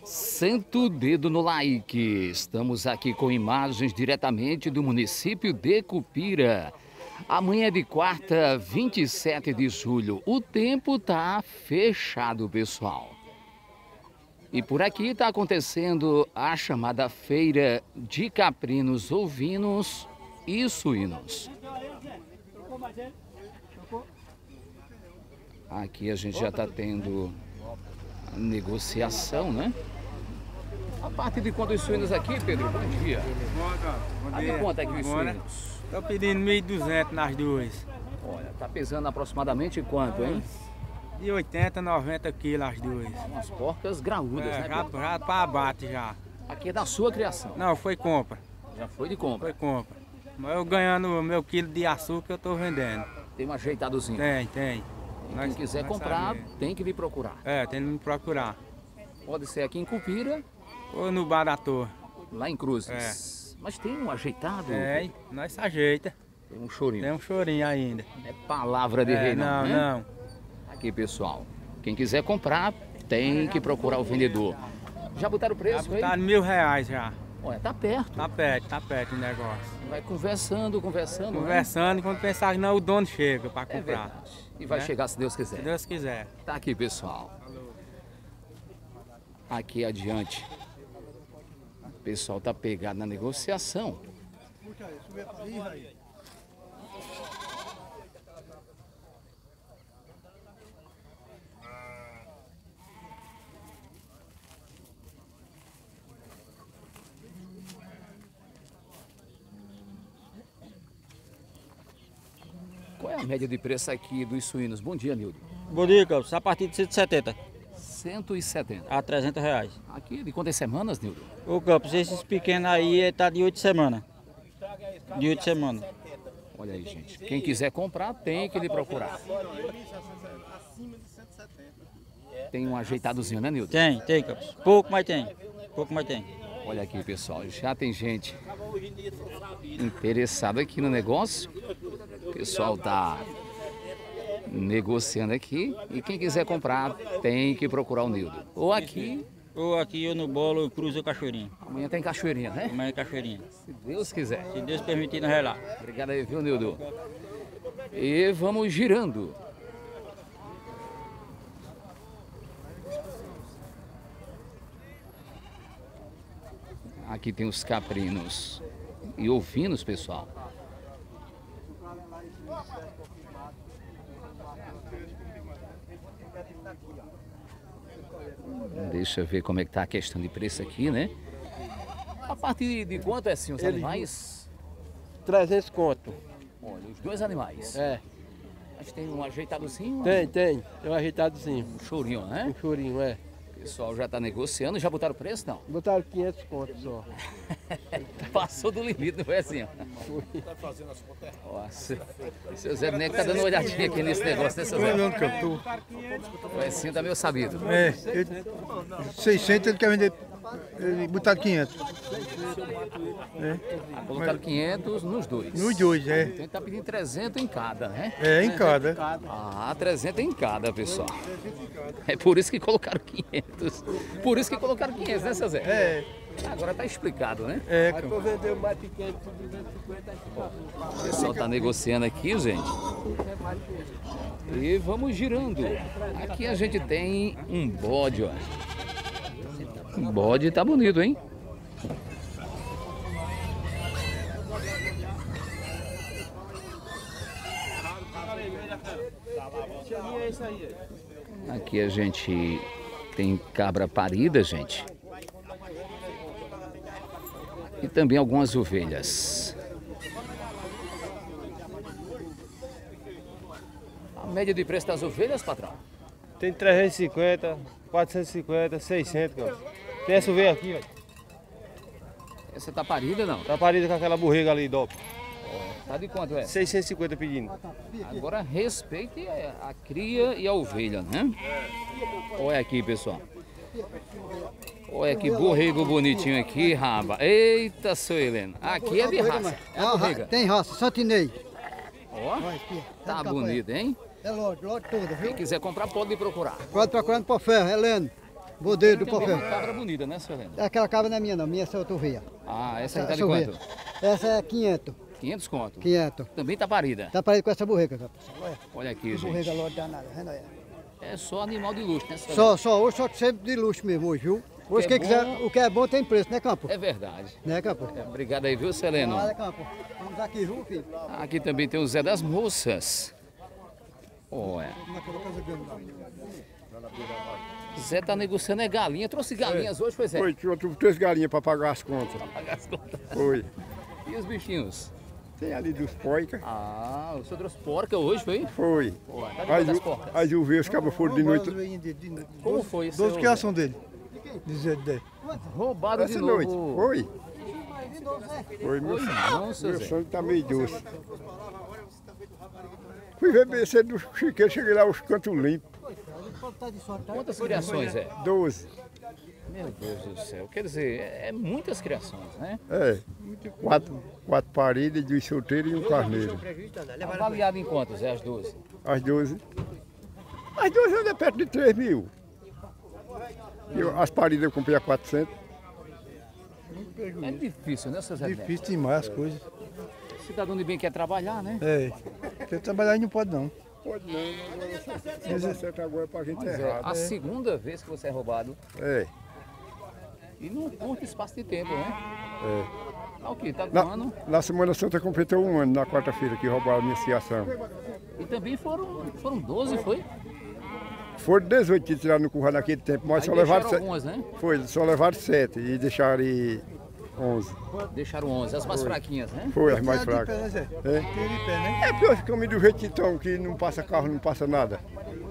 Senta o dedo no like. Estamos aqui com imagens diretamente do município de Cupira. Amanhã é de quarta, 27 de julho. O tempo tá fechado, pessoal. E por aqui está acontecendo a chamada feira de caprinos, ovinos e suínos. Aqui a gente já está tendo a negociação, né? A parte de quanto os suínos aqui, Pedro? Bom dia. Bom A dia. de quanto é que os suínos? Estou pedindo 1.200 nas duas. Olha, tá pesando aproximadamente quanto, hein? De 80, 90 quilos as duas. Umas porcas graúdas, né, Já Pedro? para abate já. Aqui é da sua criação. Não, foi compra. Já foi de compra. Foi compra. Mas eu ganhando meu quilo de açúcar eu estou vendendo. Tem um ajeitadozinho. Tem. Quem quiser comprar, tem que vir procurar. Tem que me procurar. Pode ser aqui em Cupira, Ou no bar da torre. lá em Cruzes. Mas tem um ajeitado? Nós se ajeita. Tem um chorinho. Tem um chorinho ainda. É palavra de rei, não, né? Não. Aqui, pessoal. Quem quiser comprar, tem que procurar o vendedor. Já botaram o preço aí? Tá R$1.000 já. Olha, tá perto. Tá perto o negócio. Vai conversando, né? Conversando e quando pensar que não, o dono chega para É comprar. verdade. E vai Né? chegar se Deus Se quiser. Deus quiser. Tá aqui, pessoal. Aqui adiante. O pessoal tá pegado na negociação. Qual é a média de preço aqui dos suínos? Bom dia, Nildo. Bom dia, Campos. A partir de 170 170. a R$300. Aqui de quantas semanas, Nildo? Ô, Campos, esses pequenos aí tá de 8 semanas. De 8 semanas. Olha aí, gente. Quem quiser comprar, tem que lhe procurar. Tem um ajeitadozinho, né, Nildo? Tem, Campos. Pouco, mas tem. Olha aqui, pessoal. Já tem gente interessada aqui no negócio. O pessoal tá negociando aqui. E quem quiser comprar, tem que procurar o Nildo. Ou aqui. Ou aqui eu no bolo, eu cruzo o cachoeirinho. Amanhã tem cachoeirinha, né? Amanhã é cachoeirinha. Se Deus quiser. Se Deus permitir, nós vai lá. Obrigado aí, viu, Nildo? E vamos girando. Aqui tem os caprinos e ovinos, pessoal. Deixa eu ver como é que tá a questão de preço aqui, né? A partir de quanto é assim os animais? 300 conto. Olha, os dois animais. Mas tem um ajeitadozinho? Tem um ajeitadozinho. Um chorinho, né? Um chorinho, O pessoal já tá negociando. Já botaram o preço, não? Botaram 500 conto só. Passou do limite, não foi assim? Nossa, seu Zé Neco tá dando uma olhadinha aqui nesse negócio, né, seu Zé? Não, cantor. Foi assim, tá meio sabido. 600 ele quer vender, ele botar 500. Colocaram 500 nos dois. Nos dois, Então ele tá pedindo 300 em cada, né? em cada. Ah, 300 em cada, pessoal. É por isso que colocaram 500. Por isso que colocaram 500, né, seu Zé? Agora tá explicado, né? Aí pra vender o mais pequeno por 250 O pessoal tá negociando aqui, gente. E vamos girando. Aqui a gente tem um bode, ó. O bode tá bonito, hein? Aqui a gente tem cabra parida, gente. E também algumas ovelhas. A média de preço das ovelhas, patrão? Tem 350, 450, 600, cara. Tem essa ovelha aqui, ó. Essa tá parida, não? Tá parida com aquela borrega ali, dó. Tá de quanto é? 650 pedindo. Agora respeite a cria e a ovelha, né? Olha aqui, pessoal. Olha que borrego bonitinho aqui, raba. Eita, seu Helena. Aqui é de raça. É a borrega. Tem raça, santinei. Ó, tá bonito, hein? É lote todo, Quem viu? quiser comprar, pode me procurar. Pode procurando por ferro, Heleno. Bodeiro do Também Pofé. uma cabra bonita, né, seu Heleno? Aquela cabra não é minha não, minha é outra veia. Ah, essa aí tá de Essa oveia. quanto? Essa é 500. 500 conto. 500. Também tá parida. Tá parecido com essa borrega, cara. Olha, Olha aqui, borrega gente. logo danada, vendo aí? É só animal de luxo, né, seu Hoje só sempre de luxo mesmo hoje, viu? Hoje Que é quem quiser, bom. o que é bom tem preço, né, Campo? Heleno? É verdade. Né, Campo? Obrigado aí, viu, Heleno? Olha, Campo. Vamos aqui, viu, filho? Aqui também tem o Zé das Moças. Olha. Zé tá negociando galinha. Trouxe galinhas hoje, pois é? Foi, tinha 3 galinhas para pagar as contas. Pagar as contas. Foi. E os bichinhos? Tem ali dos poicas. Ah, o senhor trouxe porca hoje, foi? Foi. Pô, tá de quantas porcas? As uveiras cabas foram de noite. Como foi, 12 seu criação dele. 10. Roubado de Essa novo. noite. Foi. Foi, meu Foi não, seu Meu Zé. sangue tá meio doce. Fui ver BC do chiqueiro, cheguei lá, os cantos limpos. Quantas criações é? 12. Meu Deus do céu. Quer dizer, é muitas criações, né? É. 4 paredes, 2 solteiros e um carneiro. Avaliado em quantos, é as 12? As 12. As 12 andam perto de 3 mil. As paredes eu comprei a 400. É difícil, né, seu Zé? Difícil demais as coisas. Cidadão de bem quer trabalhar, né? É. Quer trabalhar aí não pode não. Pode não, agora certo agora pra gente Pois é, errado. a segunda vez que você é roubado É. e num curto espaço de tempo, né? É. Tá o quê? Tá com Na, um ano? na Semana Santa completou 1 ano, na quarta-feira, que roubaram a minha fiação. E também foram 12, foi? Foram 18 que tiraram no curral naquele tempo, mas Aí só levaram deixaram 7. algumas, né? Foi, só levaram 7 e deixaram 11. Deixaram 11, as mais fraquinhas, né? Foi as mais Tem de pé, fracas. né, Zé? É? Tem de pé, né? É porque os caminhos do jeito que estão, que não passa carro, não passa nada.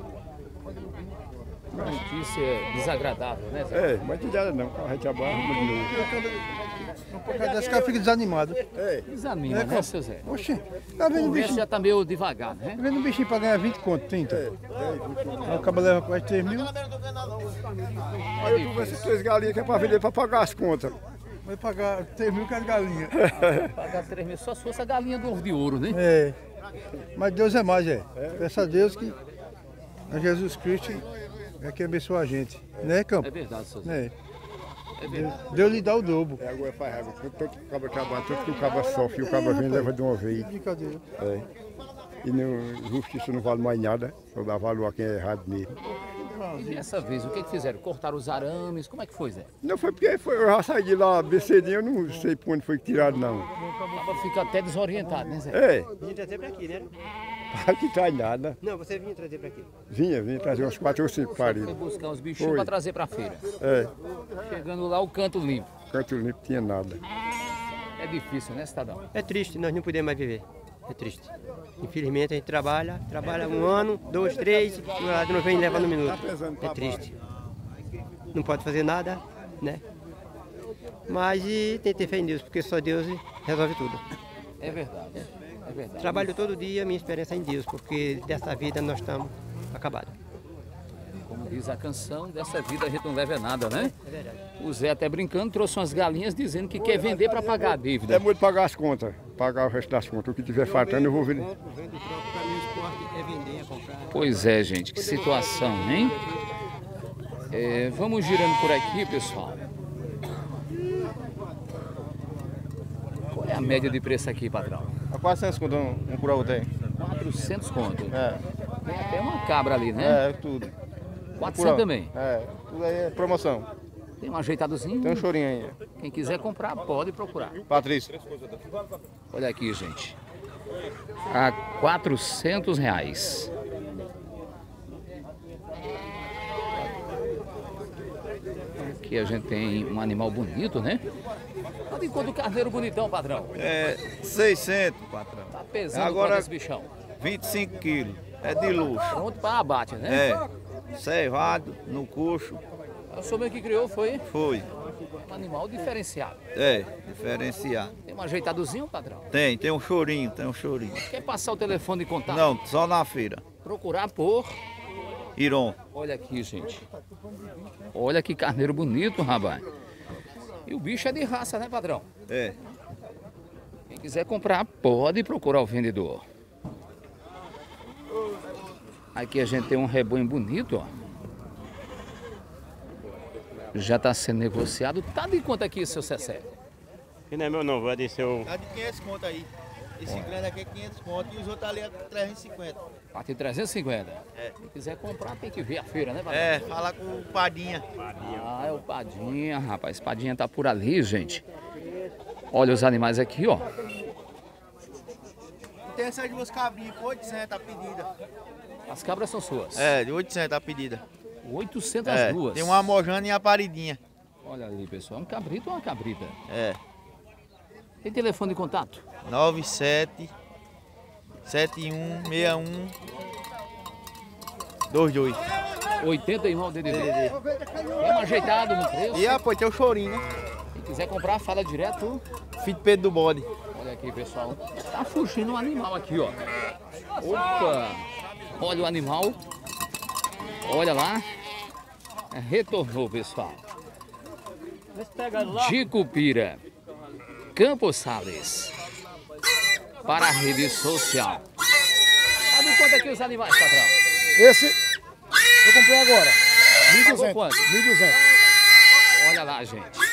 Uma notícia desagradável, né, Zé? É, mas não nada não, a gente abarra, mas de novo. Por causa desse cara fica desanimado. É. Desanima, né, seu Zé? Oxi, tá O vendo resto bichinho? já tá meio devagar, né? Tá vendo bichinho pra ganhar 20 conto, 30? Aí o cabo leva quase 3 mil. Aí eu tô vendo essas 3 galinhas que é pra vender pra pagar as contas. Vai pagar 3 mil cada galinha. Pagar 3 meses, só se fosse a galinha do ovo de ouro, né? É. Mas Deus é mais, é. Peça a Deus que a Jesus Cristo é que abençoa a gente. Né, É Campo? verdade, seu Zé. É. É verdade. Deus lhe dá o dobro. É, agora faz água. Tanto que o cabo trabalha, tanto que o cabo sofre, e o cabo vem leva de uma vez. Brincadeira. É. E não, justiça não vale mais nada, só dá valor a quem é errado mesmo. E dessa vez, o que fizeram? Cortaram os arames? Como é que foi, Zé? Não foi porque eu já saí de lá BCD, eu não sei por onde foi que tiraram, não. Tava fica até desorientado, né, Zé? É, Vinha trazer pra aqui, né? aqui traz nada. Não, você vinha trazer pra aqui. Vinha trazer uns 4 ou 5 Foi paredes. buscar os bichinhos Foi. para trazer para feira. É, Chegando lá, o canto limpo. canto limpo tinha nada. É difícil, né, cidadão? É triste, nós não podemos mais viver. É triste. Infelizmente a gente trabalha 1 ano, 2, 3, e não vem e leva no minuto. É triste. Não pode fazer nada, né? Mas e tem que ter fé em Deus, porque só Deus resolve tudo. É verdade. É verdade. Trabalho todo dia, minha esperança é em Deus, porque dessa vida nós estamos acabados. Como diz a canção, dessa vida a gente não leva nada, né? É verdade. O Zé até brincando trouxe umas galinhas dizendo que quer vender para pagar a dívida. É muito pagar as contas, pagar o resto das contas. O que tiver faltando eu vou ver. Pois é, gente, que situação, hein? É, vamos girando por aqui, pessoal. Qual é a média de preço aqui, patrão? A 400 quando um curau tem. 400 conto. É, Tem até uma cabra ali, né? tudo. 400 também. É, tudo aí é promoção. Tem um ajeitadozinho. Tem um chorinho aí. Quem quiser comprar, pode procurar. Patrícia. Olha aqui, gente. A R$400. Aqui a gente tem um animal bonito, né? Olha enquanto o carneiro bonitão, patrão. É 600, patrão. Tá pesando Agora- quanto esse bichão? 25 quilos. É de luxo. Pronto para abate, né? É. Cevado, no coxo. O senhor mesmo que criou foi Foi. um animal diferenciado. É, diferenciado. Tem um ajeitadozinho, patrão? Tem um chorinho, Quer passar o telefone de contato? Não, só na feira. Procurar por... Iron. Olha aqui, gente. Olha que carneiro bonito, rapaz. E o bicho é de raça, né, patrão? É. Quem quiser comprar, pode procurar o vendedor. Aqui a gente tem um rebanho bonito, ó. Já está sendo negociado. Tá de quanto aqui, seu Cessé? Que não é meu não, vai descer o... Tá de 500 conto aí. Esse grande aqui é 500 conto e os outros ali é 350. A partir de 350? É. Quem quiser comprar tem que ver a feira, né, Padrinho? É, fala com o Padinha. Ah, é o Padinha, rapaz. Padinha tá por ali, gente. Olha os animais aqui, ó. Tem essas duas cabrinhas por 800 a pedida. As cabras são suas? É, de 800 a pedida. 800 as duas? Tem uma mojana e a paridinha. Olha ali, pessoal. É um cabrito ou uma cabrita? É. Tem telefone de contato? 97 71 61 22. 81 ao DDD. É um ajeitado no preço. E pô, tem o chorinho, né? Quem quiser comprar, fala direto. Filho de Pedro do Bode. Olha aqui, pessoal. Tá fugindo um animal aqui, ó. Opa! Olha o animal. Olha lá. Retornou, pessoal. De Cupira, Campos Sales. Para a rede social. Sabe quanto aqui os animais, patrão? Esse eu comprei agora. 1.200. Quanto? 1.200. Olha lá, gente.